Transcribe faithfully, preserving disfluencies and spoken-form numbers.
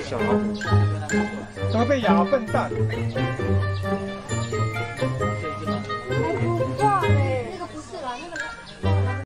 小老虎，怎么被咬？笨蛋！